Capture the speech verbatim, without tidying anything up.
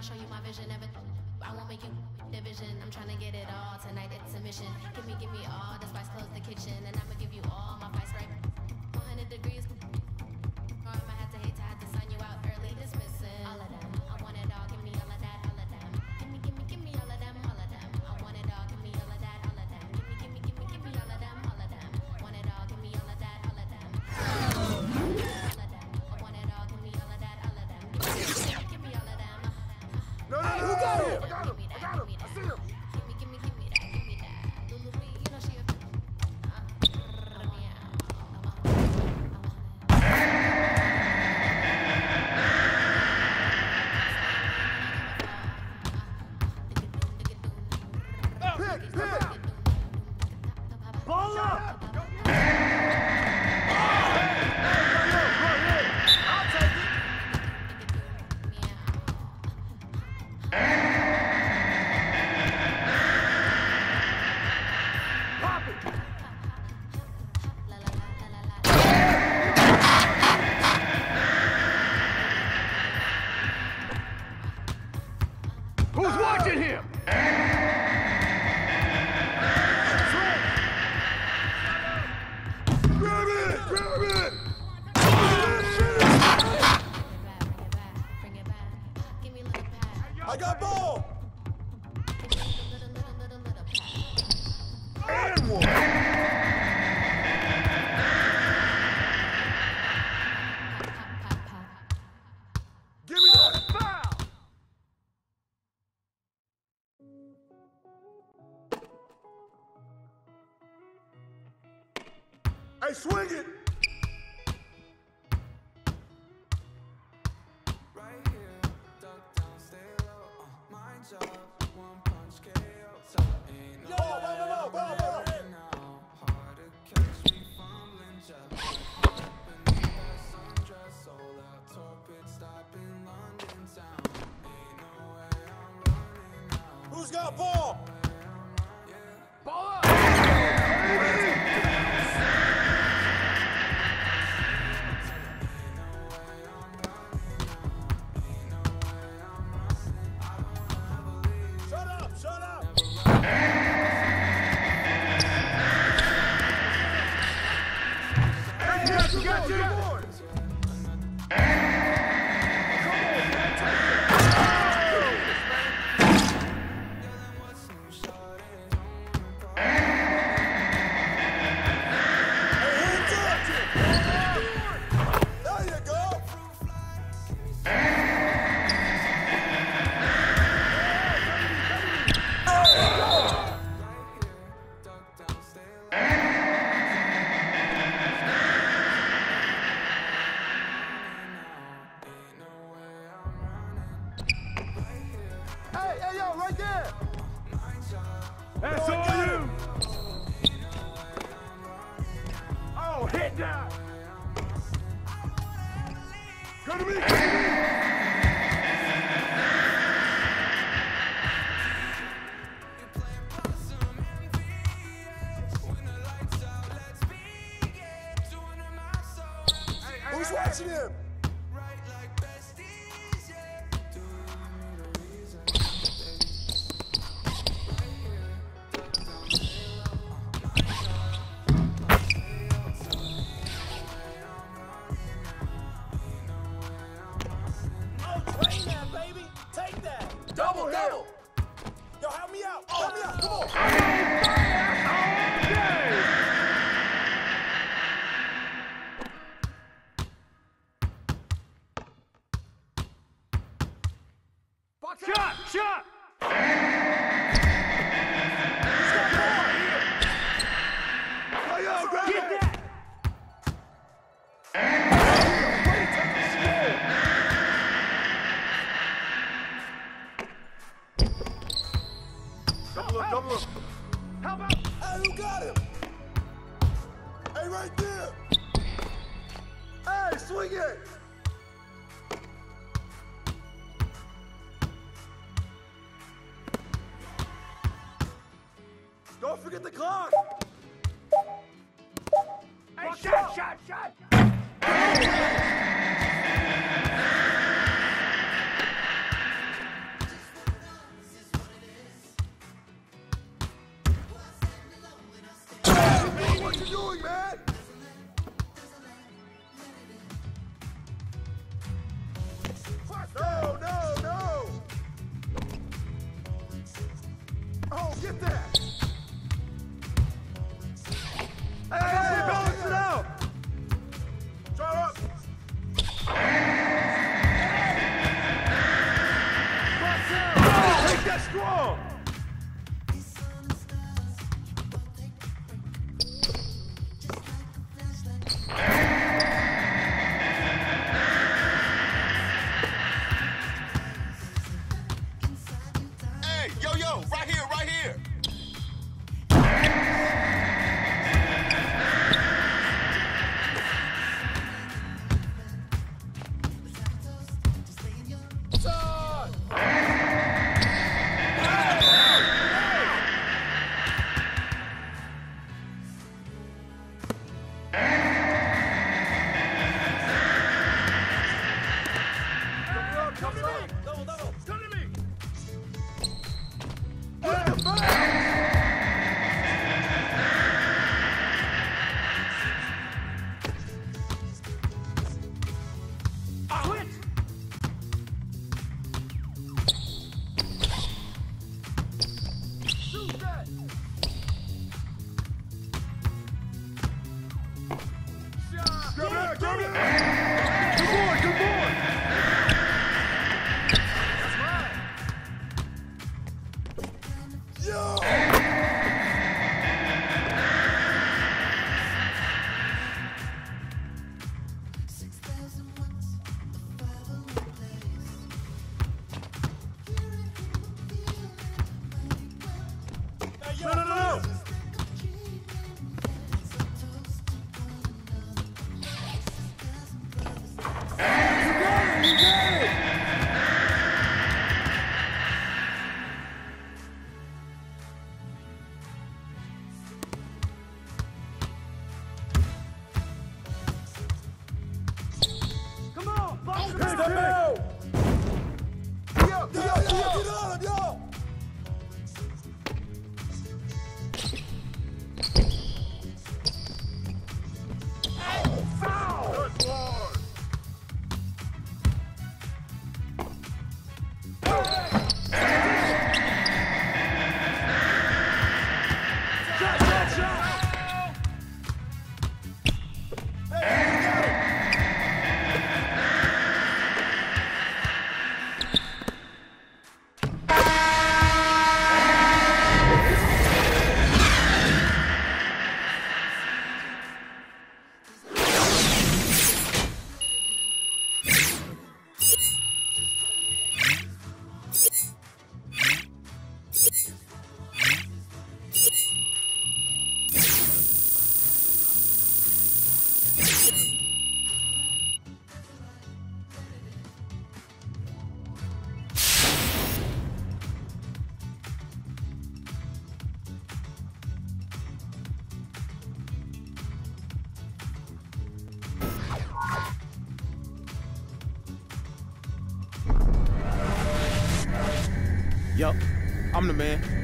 I'll show you my vision. Never, I won't make you division. I'm trying to get it all tonight. It's a mission. Give me, give me all the spice. Close the kitchen, and I'ma give you all my vice. Right, one hundred degrees. Or I might have to hate to have to sign you out early. Dismissing all of them. I want it all. Give me all of that. All of them. Give me, give me, give me all of them. All of them. I want it all. Give me all of that. All of them. Give me, give me, give me, give me all of them. All of them. Want it all. Give me all of that. All of them. All of them. I want it all. Give me all of that. All of them. Give me, give me all of them. No, no, no, who got him? I got him. Give me I that. got Give him. me I that. see him. Give me, give me, give me that. Give me that. Lulu Lee, you know she a. Uh, Pick, pick. Ball up. Who's watching him? Grab it! Grab it! bring it back, bring it back. Give me a little pad. I got ball! Little, little, little, little, little pad. And one! Pop, pop, pop. Give me that! Foul! Hey, swing it! Right here, duck down, stay low. Uh, mind job, one punch K O. So ain't no Ball, ball, ball, ball, ball! now. Hard to catch me fumbling, just like beneath that sundress. Sold out tour pit stop in London town. Ain't no way I'm running now. Who's got ball? Ball up! Shut up! Shut up! Hey, got you, got you! There you go! Duck down, stay low. Ain't no way I'm running. Right here, Hey, hey, yo, right there! mind job. That's Oh, I all got you! Oh, hit that! Come to me! Come to me! Who's watching him? Oh, train that, baby! Take that! Double, double! Yo, help me out! Help me out! Come on! All day! Shot! Shot! Hey, yo, grab Get it! that! Double up, double up. How about... Hey, who got him? Hey, right there! Hey, swing it! Don't forget the clock! Hey, shot, shot, shot! doing, man? No, no, no! Oh, get that! Hey, hey, balance it out! Draw up! Take that strong! Hey, yo, yo, right here, right here! Come to me! Double, double! Come to me! Quit! Shoot that! Shot! Grab it, grab it! Good boy, good boy! That's right! Yo! Hey, yo, No, no, no, no! You got it, you got it! Come on, box him Step in, out! Yo, Yo, yo, yo, get on him, yo! foul! Good lord! Shot, shot, shot! Hey, you got it! Yup, I'm the man.